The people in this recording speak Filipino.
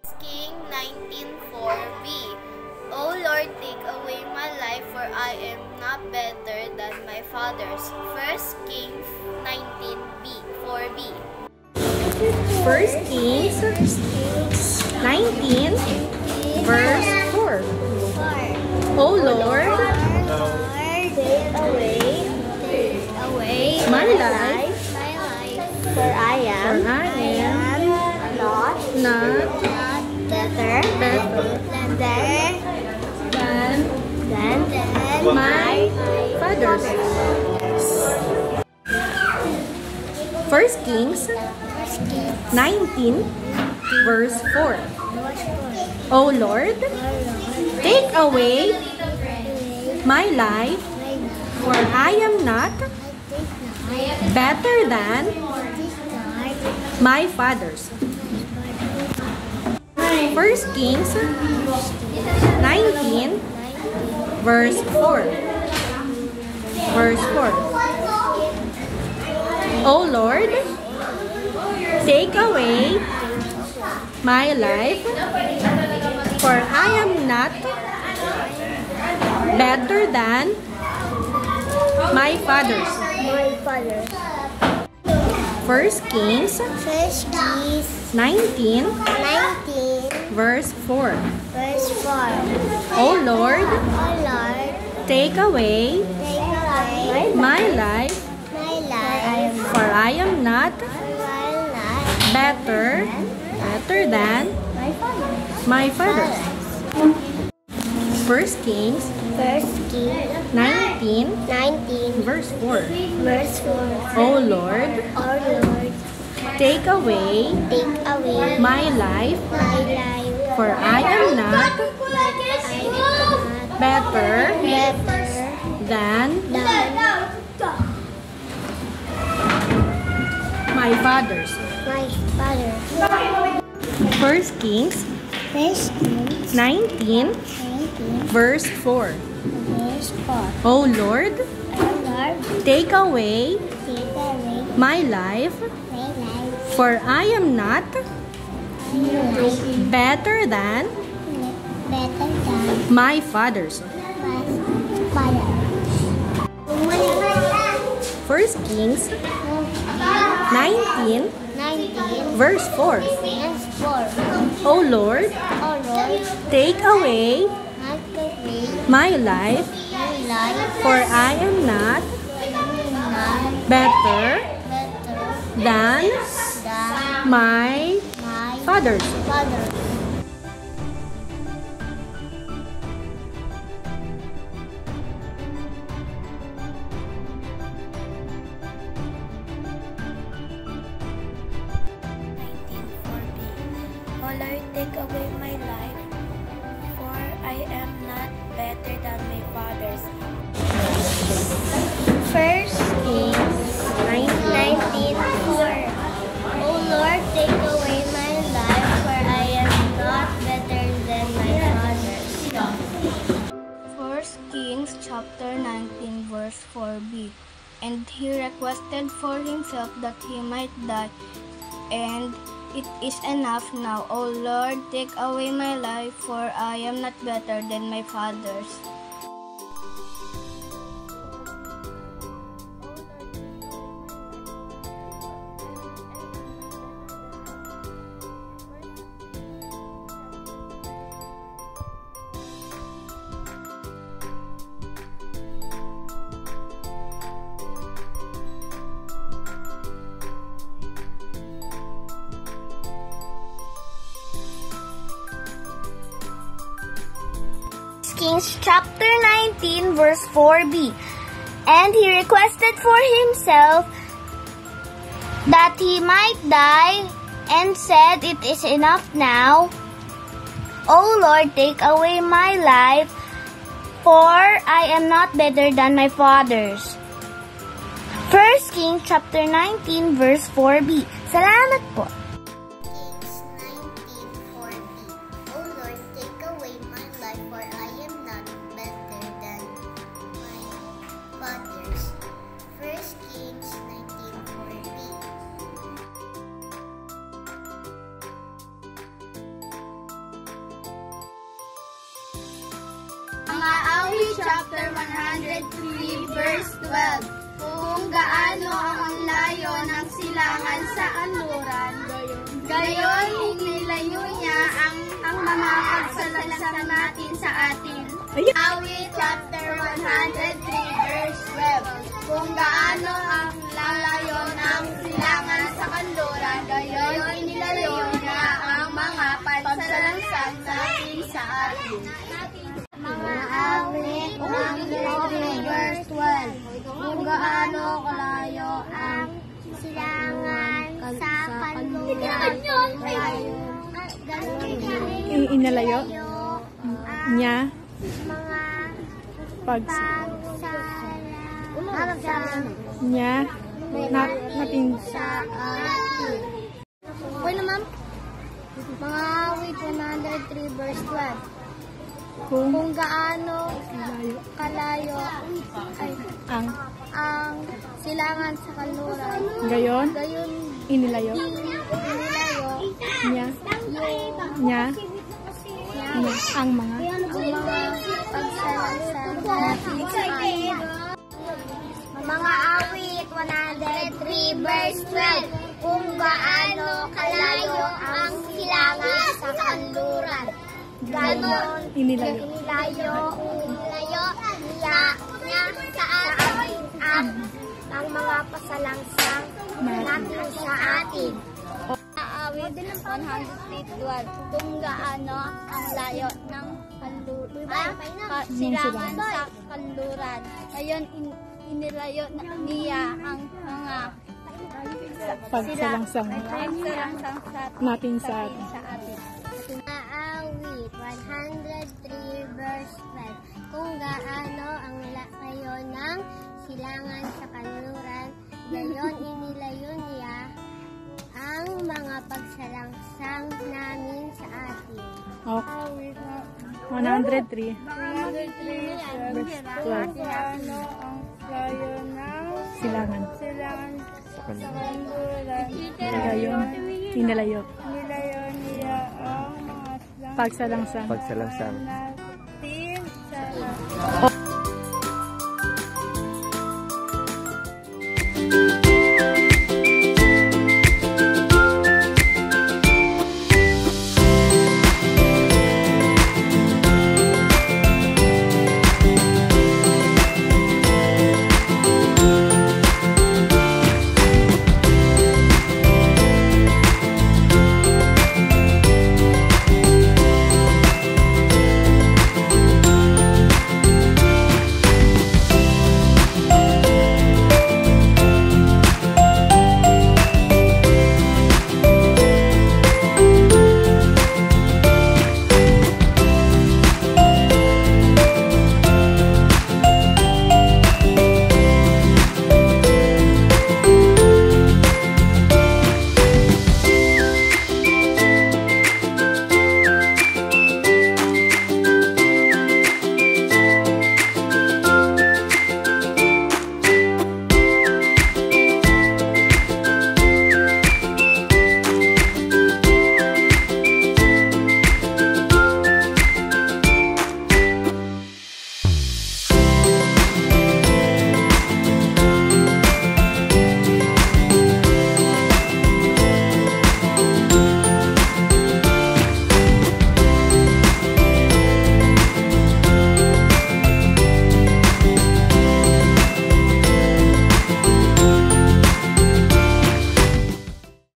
King 19:4b. O Lord, take away my life, for I am not better than my fathers. 1 Kings 19b 4b. 1 Kings 19 verse 4. O Lord, Take away my life, for I am not better than my fathers. 1 Kings 19 verse 4. O Lord, take away my life, for I am not better than my fathers. 1 Kings 19 verse 4. O Lord, take away my life, for I am not better than my fathers. 1 Kings 19 verse 4. O Lord, take away my life, for I am not better than my fathers. 1 Kings 19 verse 4. O Lord, take away my life, for I am not better than my fathers. 1 Kings 19 verse 4. O Lord, take away my life, for I am not better than my fathers. 1 Kings 19 verse 4. O Lord, take away my life, for I am not better than my fathers. O Lord, take away my life, for I am not better than my fathers. 1 Kings 19:4. O Lord, take away my life, for I am not better than my fathers. 1 Kings chapter 19 verse 4b. And he requested for himself that he might die, and it is enough now. O Lord, take away my life, for I am not better than my fathers. Kings chapter 19 verse 4b. And he requested for himself that he might die, and said, It is enough now. O Lord, take away my life, for I am not better than my fathers. 1 Kings chapter 19 verse 4b. Salamat po. chapter 103, verse 12. Kung gaano ang layo ng silangan sa kanluran, gayon inilayo niya ang mga pagsalangsang natin sa atin. Awit chapter 103, verse 12. Kung gaano ang layo ng silangan sa kanluran, gayon inilayo niya ang mga pagsalangsang natin sa atin. Mga awit 103 verse 12. Kung gaano kalayo ang silangan sa kanluran, Inalayo niya mga pagsalang niya natin sa atin. Okay na, ma'am? Mga awit 103 verse 12. Kung gaano kalayo ang silangan sa kanluran, gayon inilayo niya ang mga pagsalangsang natin sa atin. Mga awit 103 verse 12. Kung gaano kalayo ang silangan sa kanluran, ganon inilayo niya sa atin at ang mga pasalangsang natin sa atin. Awit 112. Kung gaano ang layo ng silangan sa kanluran, ngayon inilayo niya ang mga pagsalangsang natin sa atin. Awit 103 verse 12. Kung gaano ang layo ng silangan sa kanluran, gayon inilayo niya ang mga pagsalangsang namin sa atin. Okay. 103 verse 12. Gaano ang layo ng Silangan. sa kanluran, Gayon inilayo nilayo niya ang mga pagsalangsang natin sa